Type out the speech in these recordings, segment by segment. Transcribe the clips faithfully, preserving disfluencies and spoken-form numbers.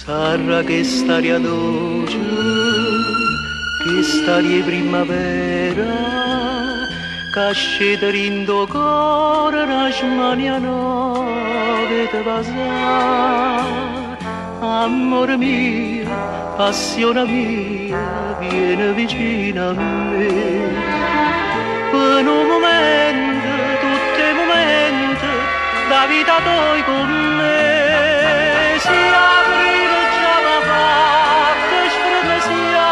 Sarà che staria dolce, che staria primavera, che scende in tuo cuore una smania nuova te passa. Amore mio, passione mia, vieni vicino a me. Per un momento, tutti i momenti, la vita tua con me. Si aprire già la porta, sfremesia,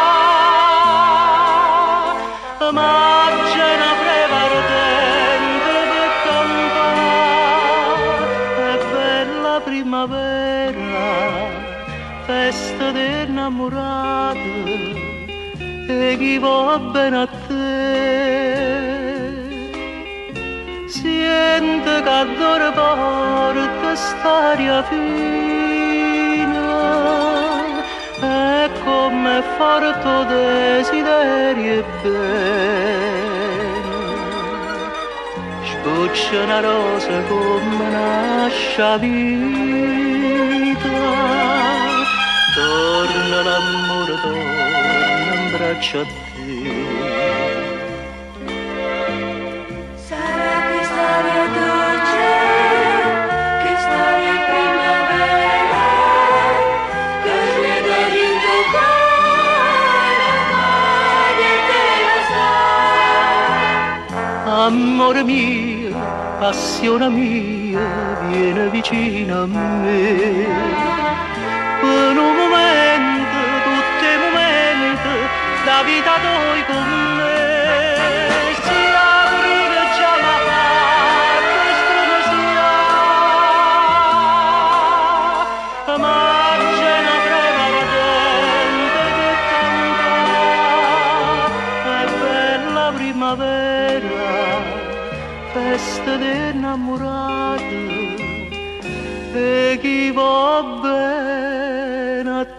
ma c'è una prevarodente per cantare. È bella primavera, festa dei innamorati, e chi va bene a te. Siente che adoro porta staria fina, e come forte desiderio e bene. Sboccia una rosa come nasce la vita, torna l'amore, torna in braccio a te. Amore mio, passione mia, vieni vicino a me. Per un momento, tutti i momenti, la vita tua con me. Si aprire già la porta, sfremesia, ma c'è una prevarodente che canta. È bella primavera, festa dei innamorati, e chi va bene a